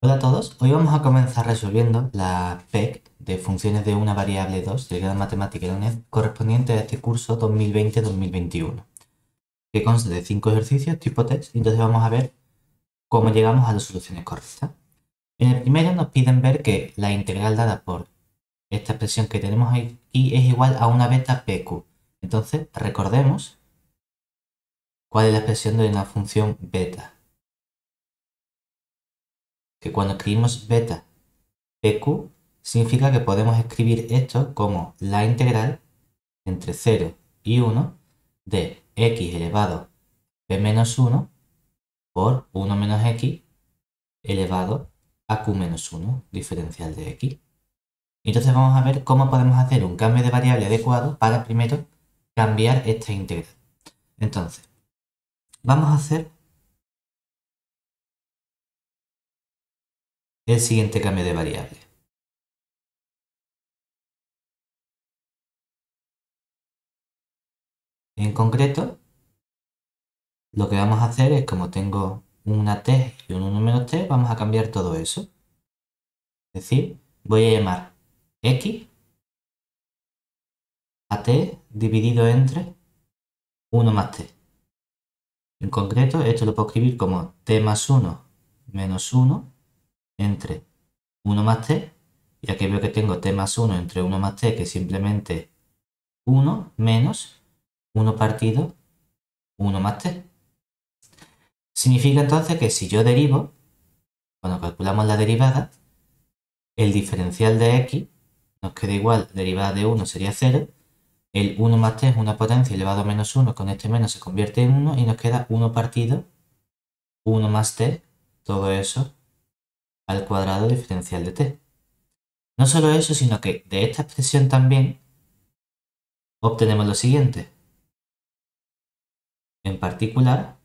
Hola a todos, hoy vamos a comenzar resolviendo la PEC de funciones de una variable 2 del grado de matemática de la UNED correspondiente a este curso 2020-2021, que consta de 5 ejercicios tipo test, y entonces vamos a ver cómo llegamos a las soluciones correctas. En el primero nos piden ver que la integral dada por esta expresión que tenemos aquí es igual a una beta PQ. Entonces recordemos cuál es la expresión de una función beta, que cuando escribimos beta PQ significa que podemos escribir esto como la integral entre 0 y 1 de x elevado a p menos 1 por 1 menos x elevado a q menos 1, diferencial de x. Entonces vamos a ver cómo podemos hacer un cambio de variable adecuado para primero cambiar esta integral. Entonces, vamos a hacer el siguiente cambio de variable. En concreto, lo que vamos a hacer es, como tengo una t y un 1 menos t, vamos a cambiar todo eso. Es decir, voy a llamar x a t dividido entre 1 más t. En concreto, esto lo puedo escribir como t más 1 menos 1 entre 1 más t. Y aquí veo que tengo t más 1 entre 1 más t, que es simplemente 1 menos 1 partido 1 más t. Significa entonces que si yo derivo, cuando calculamos la derivada, el diferencial de x nos queda igual, derivada de 1 sería 0. El 1 más t es una potencia elevado a menos 1, con este menos se convierte en 1 y nos queda 1 partido 1 más t, todo eso al cuadrado diferencial de t. No solo eso, sino que de esta expresión también obtenemos lo siguiente. En particular,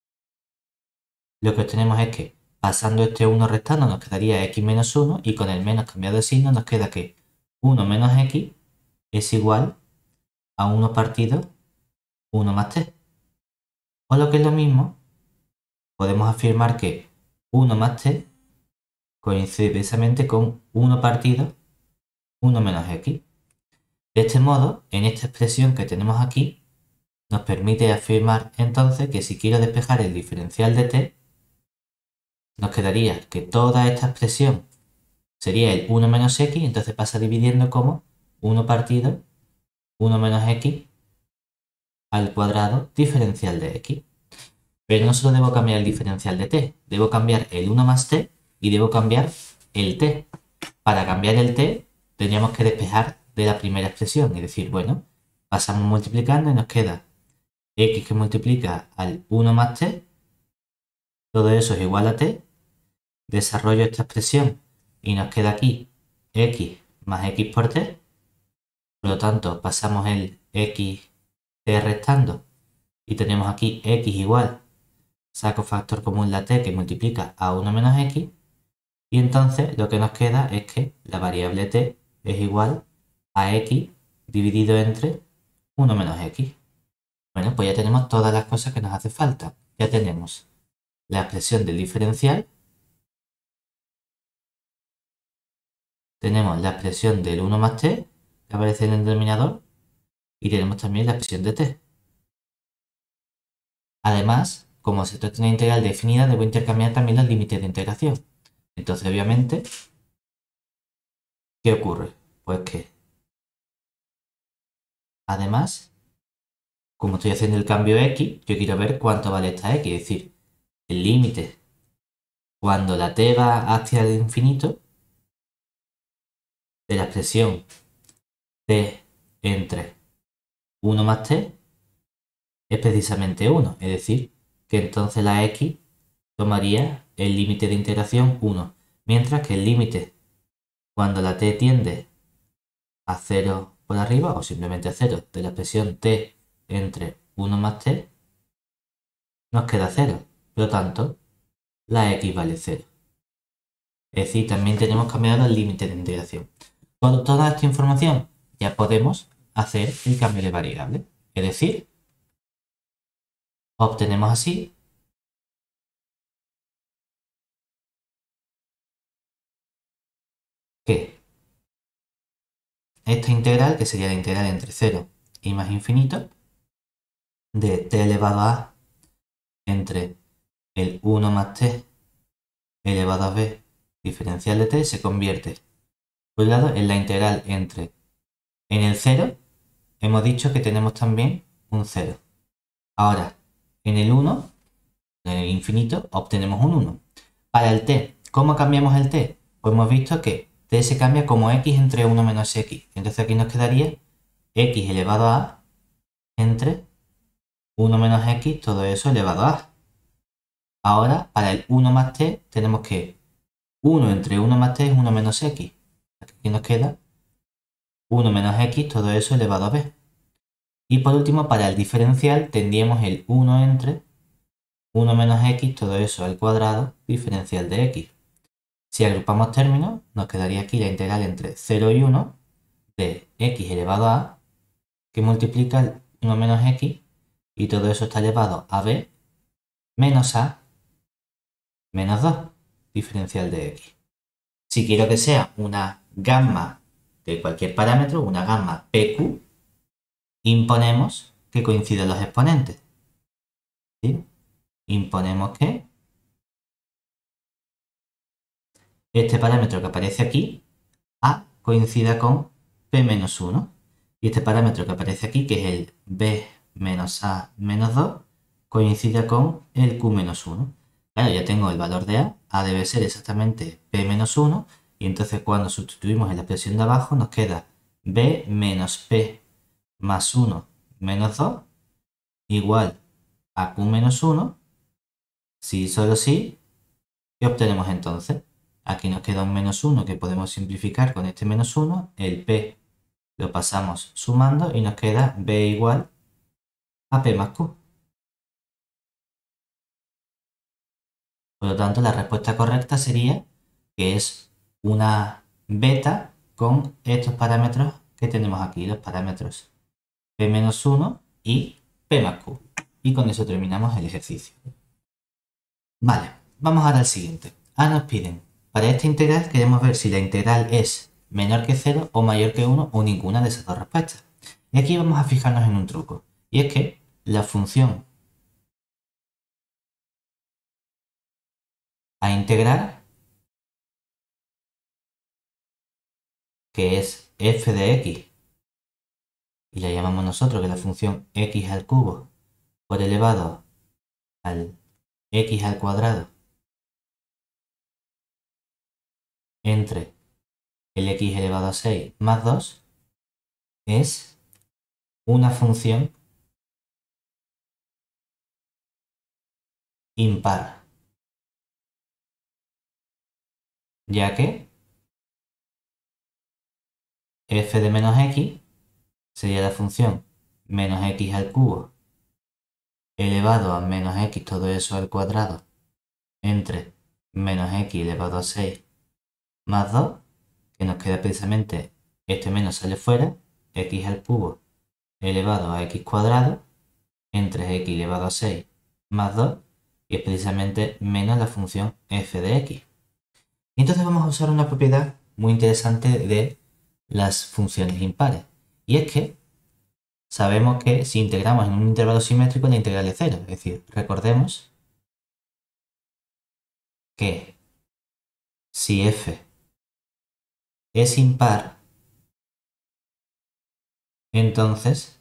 lo que obtenemos es que pasando este 1 restando nos quedaría x menos 1 y con el menos cambiado de signo nos queda que 1 menos x es igual a 1 partido 1 más t. O lo que es lo mismo, podemos afirmar que 1 más t coincide precisamente con 1 partido 1 menos x. De este modo, en esta expresión que tenemos aquí, nos permite afirmar entonces que si quiero despejar el diferencial de t, nos quedaría que toda esta expresión sería el 1 menos x, entonces pasa dividiendo como 1 partido 1 menos x al cuadrado diferencial de x. Pero no solo debo cambiar el diferencial de t, debo cambiar el 1 más t y debo cambiar el t. Para cambiar el t, tendríamos que despejar de la primera expresión, es decir, bueno, pasamos multiplicando y nos queda x que multiplica al 1 más t, todo eso es igual a t, desarrollo esta expresión y nos queda aquí x más x por t, por lo tanto pasamos el x t restando y tenemos aquí x igual, saco factor común la t que multiplica a 1 menos x, y entonces lo que nos queda es que la variable t es igual a x dividido entre 1 menos x. Bueno, pues ya tenemos todas las cosas que nos hace falta. Ya tenemos la expresión del diferencial, tenemos la expresión del 1 más t que aparece en el denominador y tenemos también la expresión de t. Además, como se trata de una integral definida, debo intercambiar también los límites de integración. Entonces, obviamente, ¿qué ocurre? Pues que, además, como estoy haciendo el cambio x, yo quiero ver cuánto vale esta x, es decir, el límite cuando la t va hacia el infinito de la expresión t entre 1 más t es precisamente 1, es decir, que entonces la x tomaría el límite de integración 1, mientras que el límite cuando la t tiende a 0 por arriba o simplemente a 0 de la expresión t entre 1 más t nos queda 0, por lo tanto la x vale 0. Es decir, también tenemos cambiado el límite de integración. Con toda esta información ya podemos hacer el cambio de variable, es decir, obtenemos así esta integral, que sería la integral entre 0 y más infinito, de t elevado a entre el 1 más t elevado a b diferencial de t, se convierte, por un lado, en la integral entre, en el 0, hemos dicho que tenemos también un 0. Ahora, en el 1, en el infinito, obtenemos un 1. Para el t, ¿cómo cambiamos el t? Pues hemos visto que t se cambia como x entre 1 menos x. Entonces aquí nos quedaría x elevado a entre 1 menos x, todo eso elevado a. Ahora, para el 1 más t, tenemos que 1 entre 1 más t es 1 menos x. Aquí nos queda 1 menos x, todo eso elevado a b. Y por último, para el diferencial, tendríamos el 1 entre 1 menos x, todo eso al cuadrado, diferencial de x. Si agrupamos términos, nos quedaría aquí la integral entre 0 y 1 de x elevado a, que multiplica el 1 menos x, y todo eso está elevado a b menos a menos 2, diferencial de x. Si quiero que sea una gamma de cualquier parámetro, una gamma PQ, imponemos que coincidan los exponentes. ¿Sí? Imponemos que este parámetro que aparece aquí, A, coincida con P menos 1. Y este parámetro que aparece aquí, que es el B menos A menos 2, coincida con el Q menos 1. Claro, ya tengo el valor de A debe ser exactamente P menos 1, y entonces cuando sustituimos en la expresión de abajo nos queda B menos P más 1 menos 2 igual a Q menos 1, si solo si, ¿qué obtenemos entonces? Aquí nos queda un menos 1 que podemos simplificar con este menos 1, el P lo pasamos sumando y nos queda B igual a P más Q. Por lo tanto, la respuesta correcta sería que es una beta con estos parámetros que tenemos aquí, los parámetros P menos 1 y P más Q. Y con eso terminamos el ejercicio. Vale, vamos ahora al siguiente. Nos piden, para esta integral queremos ver si la integral es menor que 0 o mayor que 1 o ninguna de esas dos respuestas. Y aquí vamos a fijarnos en un truco. Y es que la función a integrar, que es f de x, y la llamamos nosotros que es la función x al cubo por elevado al x al cuadrado entre el x elevado a 6 más 2, es una función impar, ya que f de menos x sería la función menos x al cubo elevado a menos x todo eso al cuadrado entre menos x elevado a 6 más 2, que nos queda precisamente este menos sale fuera, x al cubo elevado a x cuadrado entre x elevado a 6 más 2, y es precisamente menos la función f de x. Y entonces vamos a usar una propiedad muy interesante de las funciones impares, y es que sabemos que si integramos en un intervalo simétrico la integral es 0, es decir, recordemos que si f es impar, entonces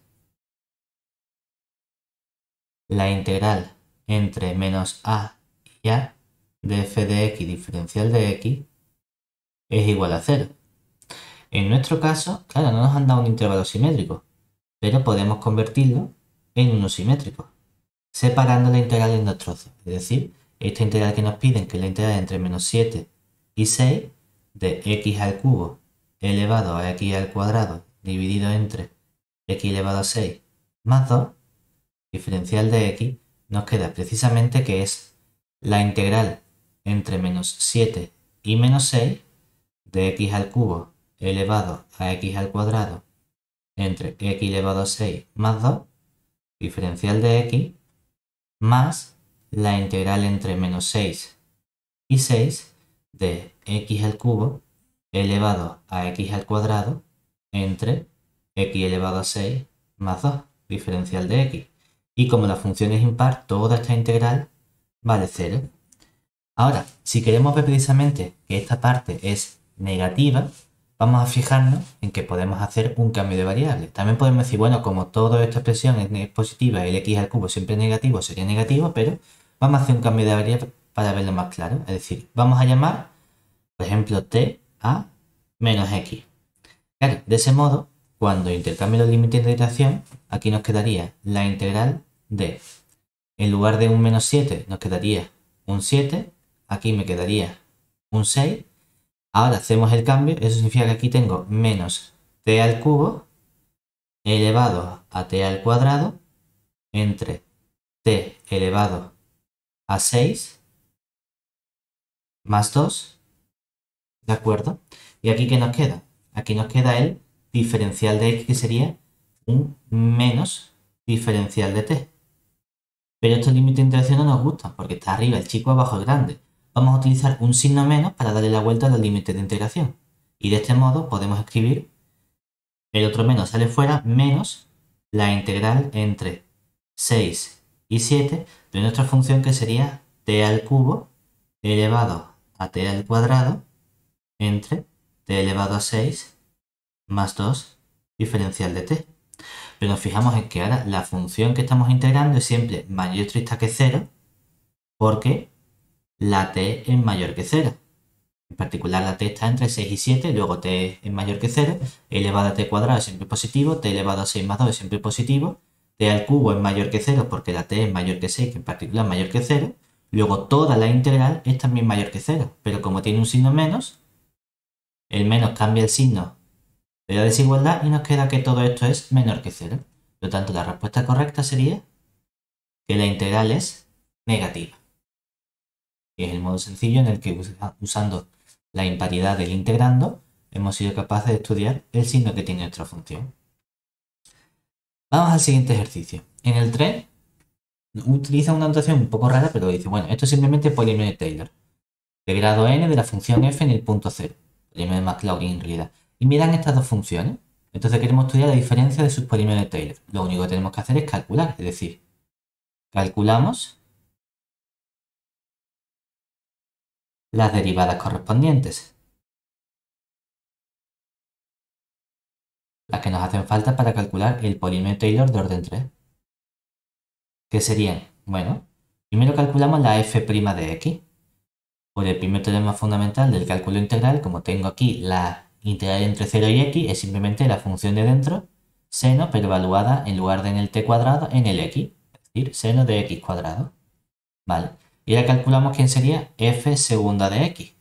la integral entre menos a y a de f de x diferencial de x es igual a 0. En nuestro caso, claro, no nos han dado un intervalo simétrico, pero podemos convertirlo en uno simétrico, separando la integral en dos trozos. Es decir, esta integral que nos piden, que es la integral entre menos 7 y 6 de x al cubo elevado a x al cuadrado dividido entre x elevado a 6 más 2, diferencial de x, nos queda precisamente que es la integral entre menos 7 y menos 6 de x al cubo elevado a x al cuadrado entre x elevado a 6 más 2, diferencial de x, más la integral entre menos 6 y 6 de x al cubo elevado a x al cuadrado entre x elevado a 6 más 2, diferencial de x. Y como la función es impar, toda esta integral vale 0. Ahora, si queremos ver precisamente que esta parte es negativa, vamos a fijarnos en que podemos hacer un cambio de variable. También podemos decir, bueno, como toda esta expresión es positiva, el x al cubo siempre es negativo, sería negativo, pero vamos a hacer un cambio de variable para verlo más claro. Es decir, vamos a llamar, por ejemplo, t a menos x. Claro, de ese modo, cuando intercambio los límites de integración, aquí nos quedaría la integral de, en lugar de un menos 7, nos quedaría un 7, aquí me quedaría un 6. Ahora hacemos el cambio, eso significa que aquí tengo menos t al cubo elevado a t al cuadrado entre t elevado a 6 más 2, ¿de acuerdo? ¿Y aquí qué nos queda? Aquí nos queda el diferencial de x, que sería un menos diferencial de t. Pero estos límites de integración no nos gustan porque está arriba el chico, abajo el grande. Vamos a utilizar un signo menos para darle la vuelta a los límites de integración. Y de este modo podemos escribir, el otro menos sale fuera, menos la integral entre 6 y 7 de nuestra función, que sería t al cubo elevado a t al cuadrado entre t elevado a 6 más 2 diferencial de t. Pero nos fijamos en que ahora la función que estamos integrando es siempre mayor o trista que 0, porque la t es mayor que 0. En particular, la t está entre 6 y 7, luego t es mayor que 0, elevado a t cuadrado es siempre positivo, t elevado a 6 más 2 es siempre positivo, t al cubo es mayor que 0 porque la t es mayor que 6, que en particular es mayor que 0, luego toda la integral es también mayor que 0, pero como tiene un signo menos, el menos cambia el signo de la desigualdad y nos queda que todo esto es menor que 0. Por lo tanto, la respuesta correcta sería que la integral es negativa. Y es el modo sencillo en el que, usando la imparidad del integrando, hemos sido capaces de estudiar el signo que tiene nuestra función. Vamos al siguiente ejercicio. En el 3 utiliza una notación un poco rara, pero dice, bueno, esto es simplemente polinomio de Taylor, de grado n de la función f en el punto 0. Polinomio de Maclaurin en realidad. Y miran estas dos funciones. Entonces queremos estudiar la diferencia de sus polinomios de Taylor. Lo único que tenemos que hacer es calcular, es decir, calculamos las derivadas correspondientes, las que nos hacen falta para calcular el polinomio de Taylor de orden 3. ¿Qué serían? Bueno, primero calculamos la f' de x. Por el primer teorema fundamental del cálculo integral, como tengo aquí la integral entre 0 y x, es simplemente la función de dentro, seno, pero evaluada en lugar de en el t cuadrado, en el x, es decir, seno de x cuadrado. ¿Vale? Y ahora calculamos quién sería f segunda de x.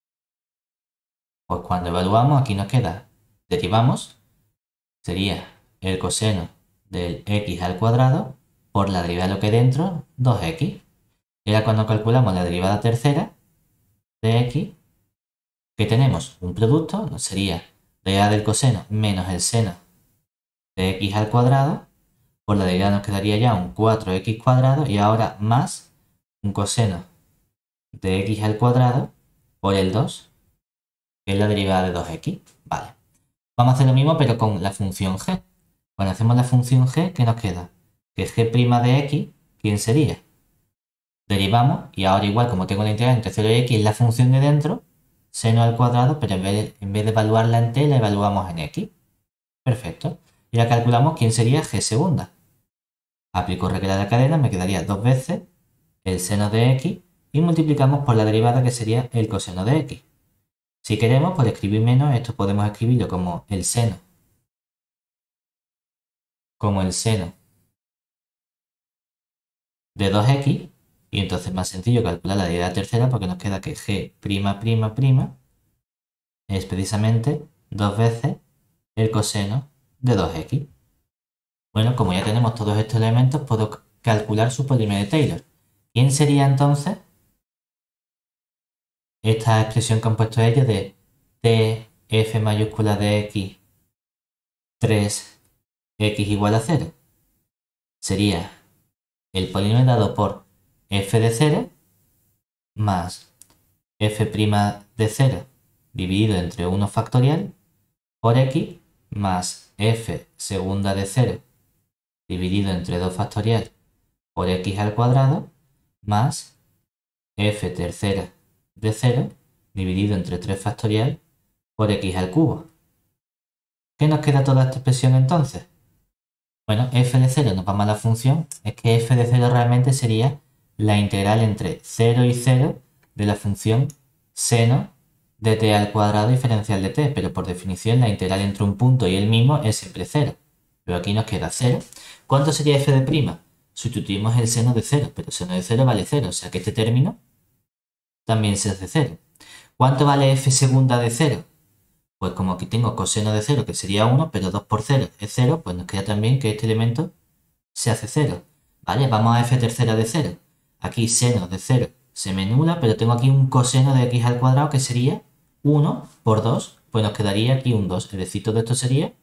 Pues cuando evaluamos, aquí nos queda, derivamos, sería el coseno del x al cuadrado por la derivada de lo que hay dentro, 2x. Y ahora cuando calculamos la derivada tercera de x, que tenemos un producto, ¿no? Sería derivada del coseno menos el seno de x al cuadrado, por la derivada nos quedaría ya un 4x cuadrado, y ahora más un coseno de x al cuadrado por el 2, que es la derivada de 2x. Vale. Vamos a hacer lo mismo pero con la función g. Cuando hacemos la función g, ¿qué nos queda? Que g' de x, ¿quién sería? Derivamos, y ahora igual como tengo la integral entre 0 y x, es la función de dentro, seno al cuadrado, pero en vez de evaluarla en t, la evaluamos en x. Perfecto. Y ahora calculamos quién sería g segunda. Aplico regla de la cadena, me quedaría 2 veces el seno de x y multiplicamos por la derivada, que sería el coseno de x. Si queremos, por escribir menos, esto podemos escribirlo como el seno de 2x, y entonces es más sencillo calcular la derivada tercera porque nos queda que g' es precisamente 2 veces el coseno de 2x. Bueno, como ya tenemos todos estos elementos, puedo calcular su polinomio de Taylor. ¿Quién sería entonces esta expresión que han puesto ellos de t f mayúscula de x 3x igual a 0? Sería el polinomio dado por f de 0 más f' de 0 dividido entre 1 factorial por x más f segunda de 0 dividido entre 2 factorial por x al cuadrado más f tercera de 0 dividido entre 3 factorial por x al cubo. ¿Qué nos queda toda esta expresión entonces? Bueno, f de 0 nos vamos a la función, es que f de 0 realmente sería la integral entre 0 y 0 de la función seno de t al cuadrado diferencial de t, pero por definición la integral entre un punto y el mismo es siempre 0. Pero aquí nos queda 0. ¿Cuánto sería f de prima? Sustituimos el seno de 0, pero seno de 0 vale 0, o sea que este término también se hace 0. ¿Cuánto vale f segunda de 0? Pues como aquí tengo coseno de 0, que sería 1, pero 2 por 0 es 0, pues nos queda también que este elemento se hace 0. ¿Vale? Vamos a f tercera de 0. Aquí seno de 0 se me nula, pero tengo aquí un coseno de x al cuadrado que sería 1 por 2, pues nos quedaría aquí un 2. Es decir, todo esto sería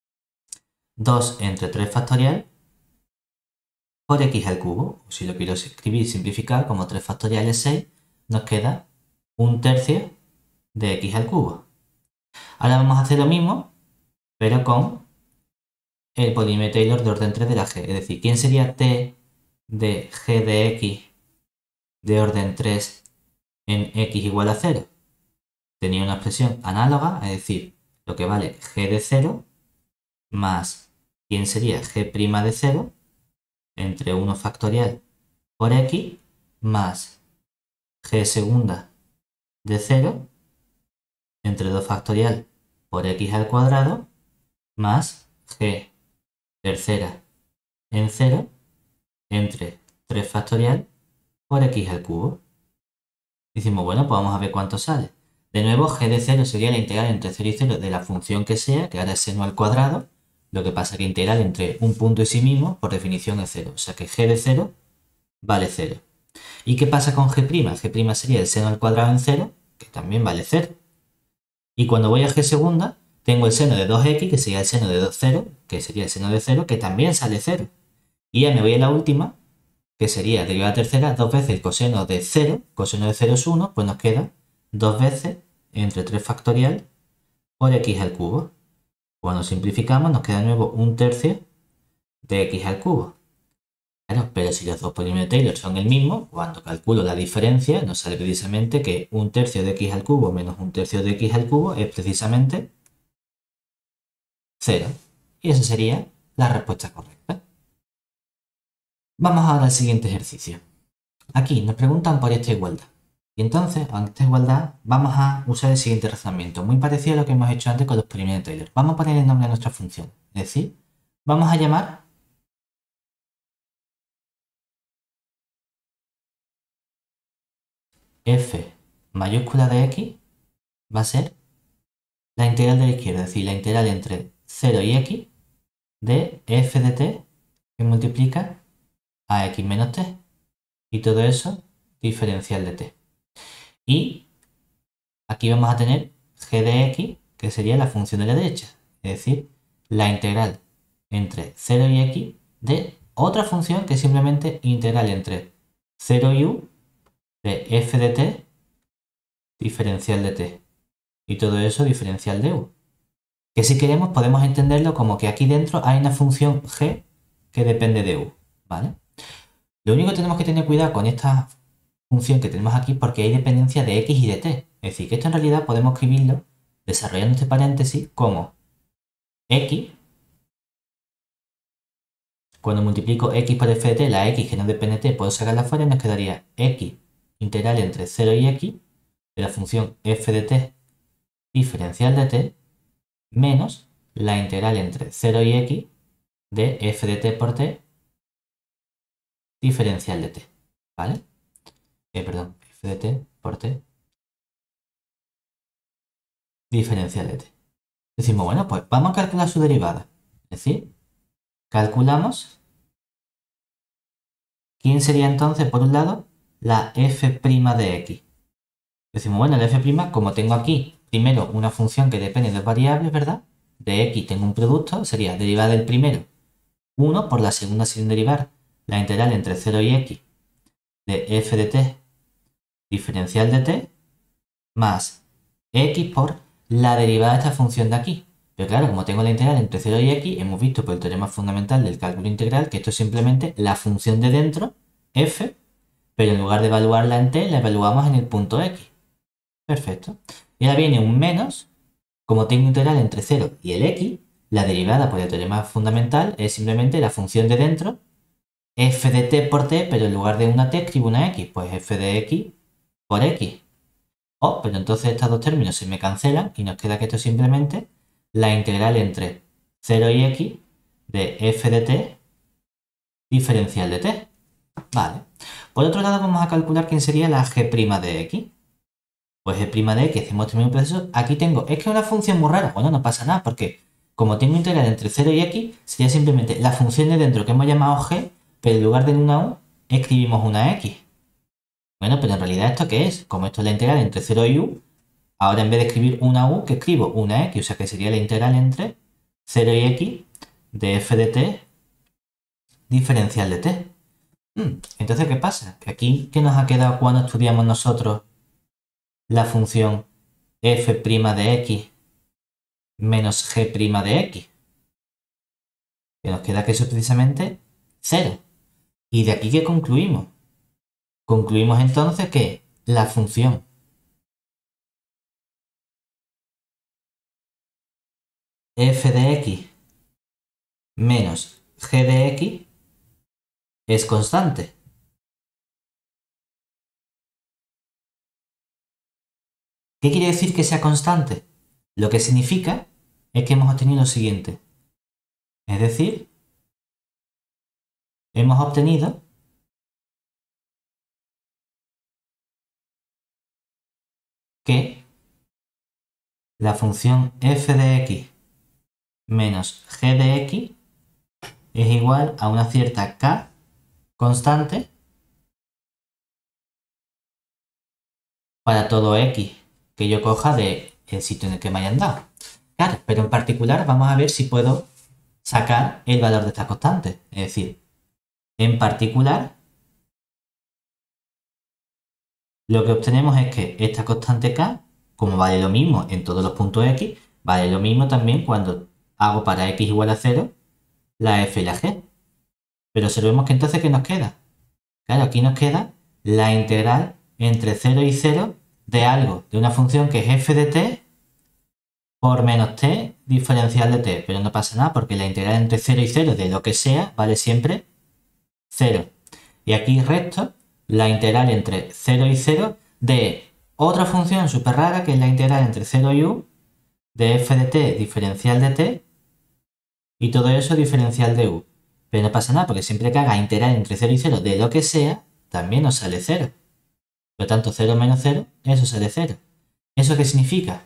2 entre 3 factorial por x al cubo. O si lo quiero escribir y simplificar, como 3 factorial es 6, nos queda un tercio de x al cubo. Ahora vamos a hacer lo mismo, pero con el polinomio Taylor de orden 3 de la g. Es decir, ¿quién sería t de g de x de orden 3 en x igual a 0? Tenía una expresión análoga, es decir, lo que vale g de 0 más ¿quién sería g' de 0 entre 1 factorial por x más g segunda de 0 entre 2 factorial por x al cuadrado más g tercera en 0 entre 3 factorial por x al cubo. Decimos, bueno, pues vamos a ver cuánto sale. De nuevo, g de 0 sería la integral entre 0 y 0 de la función que sea, que ahora es seno al cuadrado. Lo que pasa es que integral entre un punto y sí mismo, por definición, es 0. O sea que g de 0 vale 0. ¿Y qué pasa con g'? G' sería el seno al cuadrado en 0, que también vale 0. Y cuando voy a g segunda, tengo el seno de 2x, que sería el seno de 0, que sería el seno de 0, que también sale 0. Y ya me voy a la última, que sería derivada tercera, 2 veces el coseno de 0, coseno de 0 es 1, pues nos queda 2 veces entre 3 factorial por x al cubo. Cuando simplificamos nos queda de nuevo un tercio de x al cubo. Claro, pero si los dos polinomios de Taylor son el mismo, cuando calculo la diferencia nos sale precisamente que un tercio de x al cubo menos un tercio de x al cubo es precisamente 0. Y esa sería la respuesta correcta. Vamos ahora al siguiente ejercicio. Aquí nos preguntan por esta igualdad. Y entonces, a esta igualdad, vamos a usar el siguiente razonamiento, muy parecido a lo que hemos hecho antes con los polinomios de Taylor. Vamos a poner el nombre a nuestra función. Es decir, vamos a llamar f mayúscula de x va a ser la integral de la izquierda, es decir, la integral entre 0 y x de f de t que multiplica a x menos t. Y todo eso diferencial de t. Y aquí vamos a tener g de x, que sería la función de la derecha, es decir, la integral entre 0 y x de otra función que es simplemente integral entre 0 y u de f de t diferencial de t. Y todo eso diferencial de u. Que si queremos podemos entenderlo como que aquí dentro hay una función g que depende de u, ¿vale? Lo único que tenemos que tener cuidado con esta función que tenemos aquí porque hay dependencia de x y de t. Es decir, que esto en realidad podemos escribirlo desarrollando este paréntesis como x, cuando multiplico x por f de t, la x que no depende de t puedo sacarla fuera y nos quedaría x integral entre 0 y x de la función f de t diferencial de t menos la integral entre 0 y x de f de t por t diferencial de t, ¿vale? Perdón, f de t por t diferencial de t. Decimos, bueno, pues vamos a calcular su derivada. Es decir, calculamos quién sería entonces, por un lado, la f' de x. Decimos, bueno, la f', como tengo aquí primero una función que depende de dos variables, ¿verdad? De x tengo un producto, sería derivada del primero 1 por la segunda sin derivar la integral entre 0 y x de f de t diferencial de t más x por la derivada de esta función de aquí. Pero claro, como tengo la integral entre 0 y x, hemos visto por el teorema fundamental del cálculo integral que esto es simplemente la función de dentro, f, pero en lugar de evaluarla en t, la evaluamos en el punto x. Perfecto. Y ahora viene un menos, como tengo integral entre 0 y el x, la derivada por el teorema fundamental es simplemente la función de dentro, f de t por t, pero en lugar de una t escribo una x, pues f de x por x. Oh, pero entonces estos dos términos se me cancelan y nos queda que esto es simplemente la integral entre 0 y x de f de t diferencial de t. Vale. Por otro lado, vamos a calcular quién sería la g' de x. Pues g' de x, hacemos este mismo proceso. Aquí tengo, es que es una función muy rara. Bueno, no pasa nada, porque como tengo integral entre 0 y x, sería simplemente la función de dentro que hemos llamado g, pero en lugar de una u, escribimos una x. Bueno, pero en realidad, ¿esto qué es? Como esto es la integral entre 0 y u, ahora en vez de escribir una u, que escribo una x, o sea que sería la integral entre 0 y x de f de t diferencial de t. Entonces, ¿qué pasa? Que aquí, ¿qué nos ha quedado cuando estudiamos nosotros la función f' de x menos g' de x? Que nos queda que eso es precisamente 0. ¿Y de aquí qué concluimos? Concluimos entonces que la función f de x menos g de x es constante. ¿Qué quiere decir que sea constante? Lo que significa es que hemos obtenido lo siguiente. Es decir, hemos obtenido que la función f de x menos g de x es igual a una cierta k constante para todo x que yo coja del sitio en el que me hayan dado. Claro, pero en particular vamos a ver si puedo sacar el valor de esta constante. Es decir, en particular, lo que obtenemos es que esta constante k, como vale lo mismo en todos los puntos x, vale lo mismo también cuando hago para x igual a 0 la f y la g. Pero observemos que entonces, ¿qué nos queda? Claro, aquí nos queda la integral entre 0 y 0 de algo, de una función que es f de t por menos t diferencial de t. Pero no pasa nada porque la integral entre 0 y 0 de lo que sea vale siempre 0. Y aquí resto la integral entre 0 y 0 de otra función súper rara que es la integral entre 0 y u de f de t diferencial de t y todo eso diferencial de u. Pero no pasa nada porque siempre que haga integral entre 0 y 0 de lo que sea, también nos sale 0. Por lo tanto, 0 menos 0, eso sale 0. ¿Eso qué significa?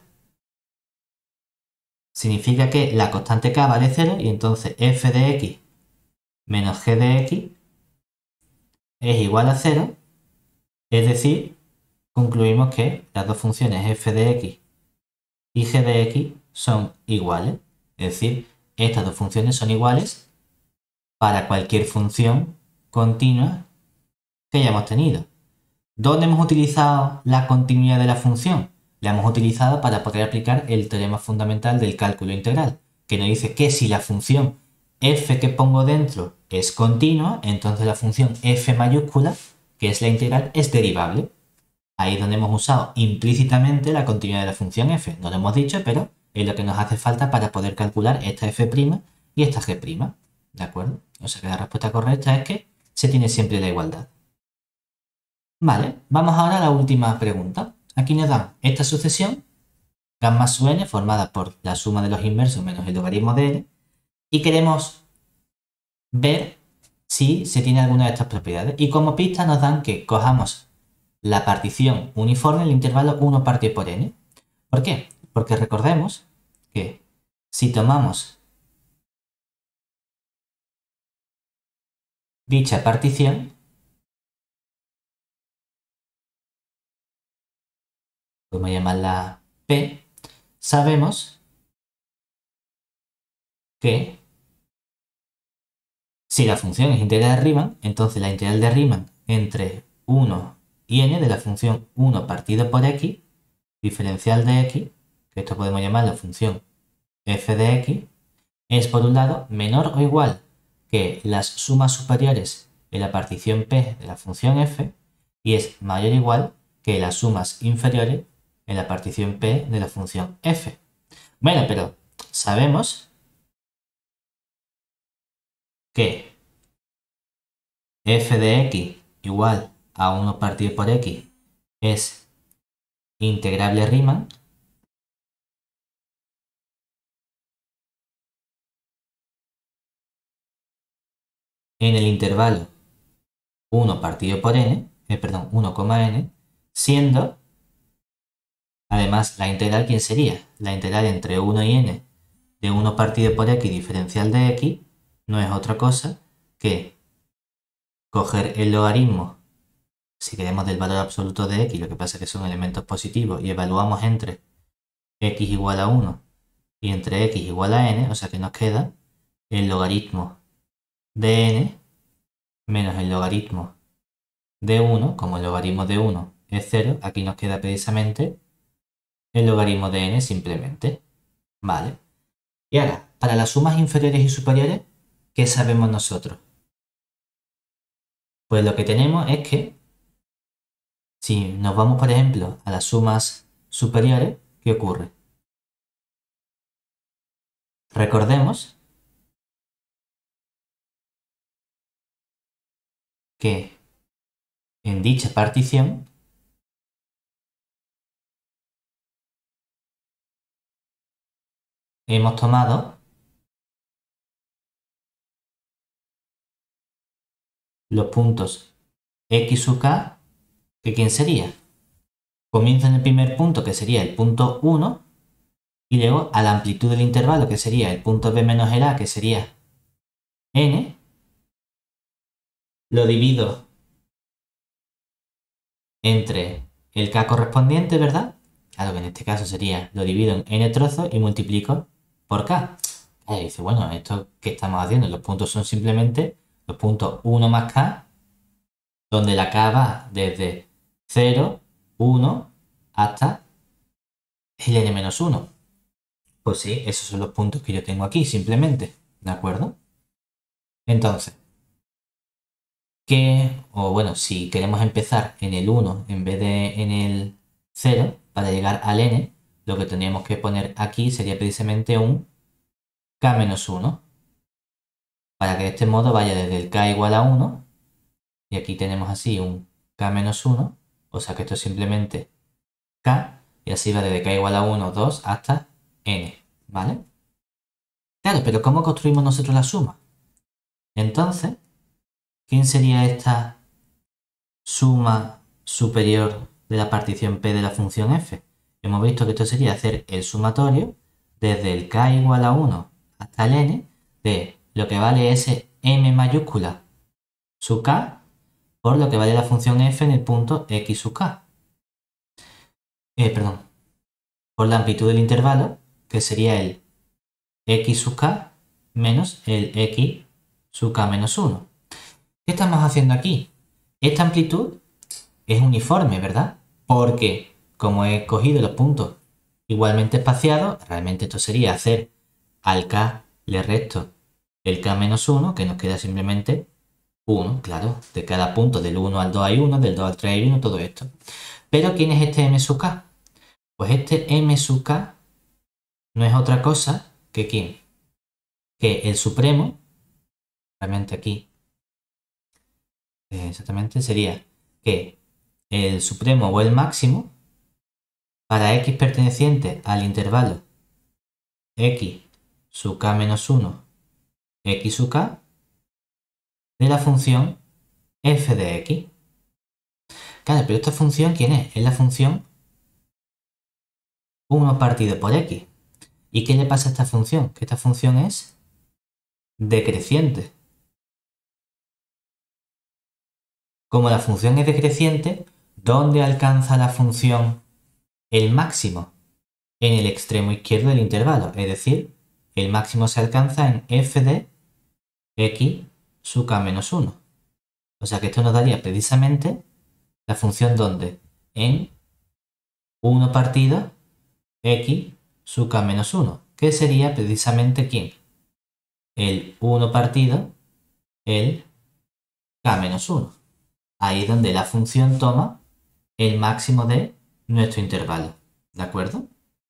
Significa que la constante k vale 0 y entonces f de x menos g de x es igual a 0. Es decir, concluimos que las dos funciones f de x y g de x son iguales. Es decir, estas dos funciones son iguales para cualquier función continua que hayamos tenido. ¿Dónde hemos utilizado la continuidad de la función? La hemos utilizado para poder aplicar el teorema fundamental del cálculo integral, que nos dice que si la función f que pongo dentro es continua, entonces la función f mayúscula, que es la integral, es derivable. Ahí es donde hemos usado implícitamente la continuidad de la función f. No lo hemos dicho, pero es lo que nos hace falta para poder calcular esta f' y esta g'. ¿De acuerdo? O sea que la respuesta correcta es que se tiene siempre la igualdad. Vale, vamos ahora a la última pregunta. Aquí nos dan esta sucesión, gamma sub n, formada por la suma de los inversos menos el logaritmo de n, y queremos ver si se tiene alguna de estas propiedades. Y como pista nos dan que cojamos la partición uniforme en el intervalo 1 partido por n. ¿Por qué? Porque recordemos que si tomamos dicha partición, podemos llamarla P, sabemos que si la función es integral de Riemann, entonces la integral de Riemann entre 1 y n de la función 1 partido por x, diferencial de x, que esto podemos llamar la función f de x es, por un lado, menor o igual que las sumas superiores en la partición p de la función f y es mayor o igual que las sumas inferiores en la partición p de la función f. Bueno, pero sabemos que f de x igual a 1 partido por x es integrable Riemann en el intervalo 1 partido por n, 1,n, siendo además la integral, ¿quién sería? La integral entre 1 y n de 1 partido por x diferencial de x no es otra cosa que coger el logaritmo, si queremos del valor absoluto de x, lo que pasa es que son elementos positivos y evaluamos entre x igual a 1 y entre x igual a n, o sea que nos queda el logaritmo de n menos el logaritmo de 1, como el logaritmo de 1 es 0, aquí nos queda precisamente el logaritmo de n simplemente. Vale. Y ahora, para las sumas inferiores y superiores, ¿qué sabemos nosotros? Pues lo que tenemos es que si nos vamos, por ejemplo, a las sumas superiores, ¿qué ocurre? Recordemos que en dicha partición hemos tomado los puntos x sub k, que ¿quién sería? Comienza en el primer punto, que sería el punto 1, y luego a la amplitud del intervalo, que sería el punto b menos el a, que sería n, lo divido entre el k correspondiente, ¿verdad? Claro que en este caso sería, lo divido en n trozos y multiplico por k. Y dice, bueno, ¿esto qué estamos haciendo? Los puntos son simplemente los puntos 1 más k, donde la k va desde 0, 1 hasta el n menos 1. Pues sí, esos son los puntos que yo tengo aquí, simplemente. ¿De acuerdo? Entonces, si queremos empezar en el 1 en vez de en el 0 para llegar al n, lo que tendríamos que poner aquí sería precisamente un k-1, para que de este modo vaya desde el k igual a 1, y aquí tenemos así un k-1, o sea que esto es simplemente k, y así va desde k igual a 1, 2 hasta n, ¿vale? Claro, pero ¿cómo construimos nosotros la suma? Entonces, ¿quién sería esta suma superior de la partición p de la función f? Hemos visto que esto sería hacer el sumatorio desde el k igual a 1 hasta el n de lo que vale ese m mayúscula sub k por lo que vale la función f en el punto x sub k. Por la amplitud del intervalo, que sería el x sub k menos el x sub k menos 1. ¿Qué estamos haciendo aquí? Esta amplitud es uniforme, ¿verdad? Porque como he cogido los puntos igualmente espaciados, realmente esto sería hacer al k le resto el k menos 1, que nos queda simplemente 1, claro, de cada punto, del 1 al 2 hay 1, del 2 al 3 hay 1, todo esto. Pero ¿quién es este m sub k? Pues este m sub k no es otra cosa que ¿quién? Que el supremo, realmente aquí, exactamente sería que el supremo o el máximo para x perteneciente al intervalo x sub k menos 1, x sub k, de la función f de x. Claro, pero esta función, ¿quién es? Es la función 1 partido por x. ¿Y qué le pasa a esta función? Que esta función es decreciente. Como la función es decreciente, ¿dónde alcanza la función el máximo? En el extremo izquierdo del intervalo, es decir, el máximo se alcanza en f de x sub k menos 1. O sea que esto nos daría precisamente la función donde en 1 partido x sub k menos 1, que sería precisamente ¿quién? El 1 partido el k-1. Ahí es donde la función toma el máximo de nuestro intervalo. ¿De acuerdo?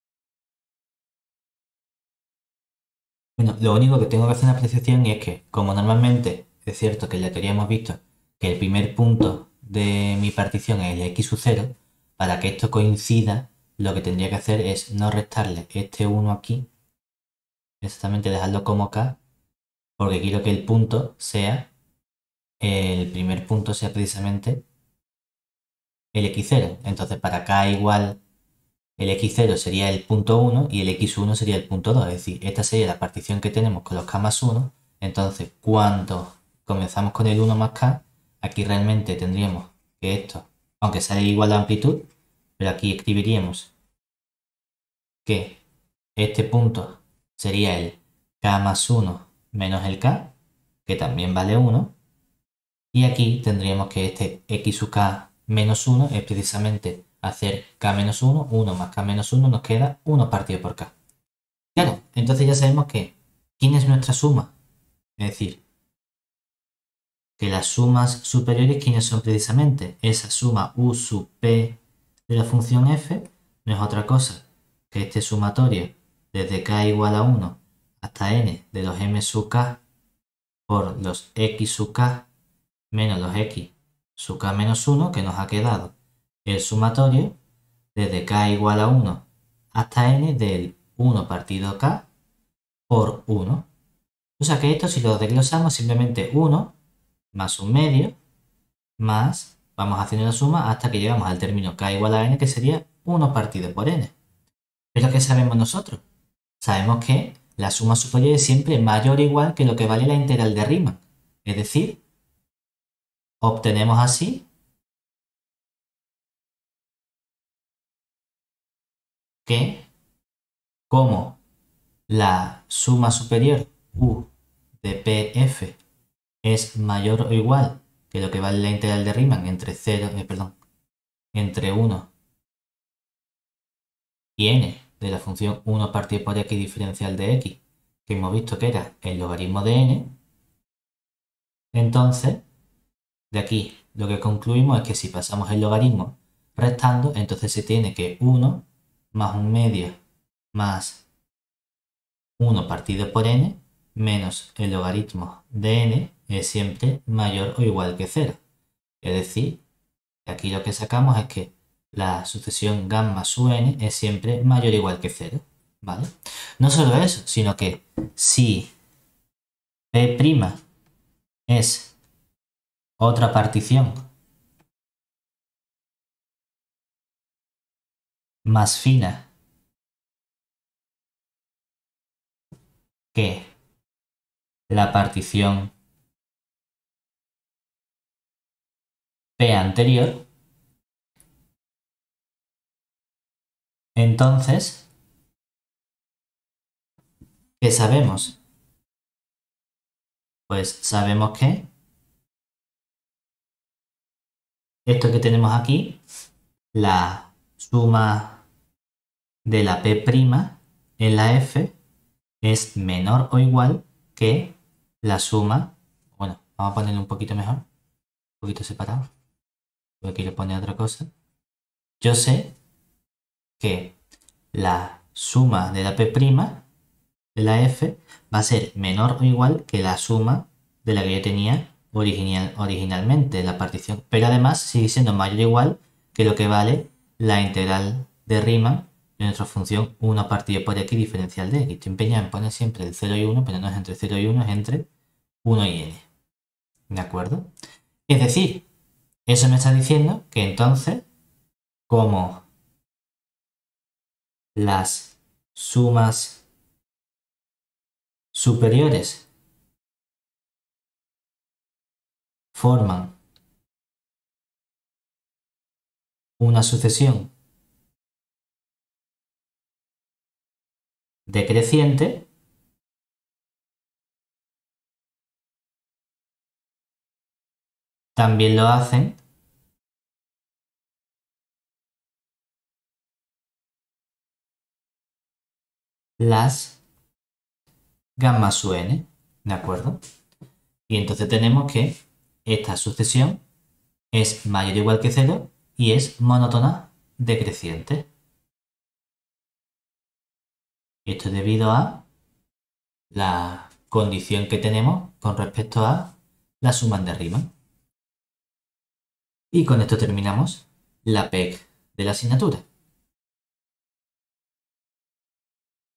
Bueno, lo único que tengo que hacer una apreciación es que, como normalmente es cierto que en la teoría hemos visto que el primer punto de mi partición es el x sub 0, para que esto coincida, lo que tendría que hacer es no restarle este 1 aquí, exactamente dejarlo como k, porque quiero que el punto sea, el primer punto sea precisamente el x0. Entonces, para k igual el x0 sería el punto 1 y el x1 sería el punto 2. Es decir, esta sería la partición que tenemos con los k más 1. Entonces, cuando comenzamos con el 1 más k, aquí realmente tendríamos que esto, aunque sale igual a amplitud, pero aquí escribiríamos que este punto sería el k más 1 menos el k, que también vale 1. Y aquí tendríamos que este x sub k menos 1 es precisamente hacer k menos 1, 1 más k menos 1 nos queda 1 partido por k. Claro, entonces ya sabemos que ¿quién es nuestra suma? Es decir, que las sumas superiores, ¿quiénes son precisamente? Esa suma u sub p de la función f no es otra cosa que este sumatorio desde k igual a 1 hasta n de los m sub k por los x sub k menos los x sub k menos 1, que nos ha quedado el sumatorio desde k igual a 1 hasta n del 1 partido k por 1. O sea que esto, si lo desglosamos, simplemente 1 más un medio más, vamos haciendo la suma hasta que llegamos al término k igual a n, que sería 1 partido por n. Pero ¿qué sabemos nosotros? Sabemos que la suma superior es siempre mayor o igual que lo que vale la integral de Riemann. Es decir, obtenemos así que como la suma superior u de pf es mayor o igual que lo que vale la integral de Riemann entre 0, entre 1 y n de la función 1 partido por x diferencial de x, que hemos visto que era el logaritmo de n, entonces de aquí lo que concluimos es que si pasamos el logaritmo restando, entonces se tiene que 1 más un medio más 1 partido por n menos el logaritmo de n es siempre mayor o igual que 0. Es decir, aquí lo que sacamos es que la sucesión gamma sub n es siempre mayor o igual que 0. ¿Vale? No solo eso, sino que si P' es otra partición más fina que la partición P anterior, entonces, ¿qué sabemos? Pues sabemos que esto que tenemos aquí, la suma de la P' en la F es menor o igual que la suma, bueno, vamos a ponerlo un poquito mejor, un poquito separado, porque aquí le pone otra cosa. Yo sé que la suma de la P' de la F va a ser menor o igual que la suma de la que yo tenía originalmente, la partición, pero además sigue siendo mayor o igual que lo que vale la integral de Riemann de nuestra función 1 partido por x diferencial de x. Estoy empeñado en poner siempre el 0 y 1, pero no es entre 0 y 1, es entre 1 y n. ¿De acuerdo? Es decir, eso me está diciendo que entonces, como las sumas superiores forman una sucesión decreciente, también lo hacen las gamma sub n, ¿de acuerdo? Y entonces tenemos que esta sucesión es mayor o igual que 0 y es monótona decreciente. Esto es debido a la condición que tenemos con respecto a la suma de Riemann. Y con esto terminamos la PEC de la asignatura.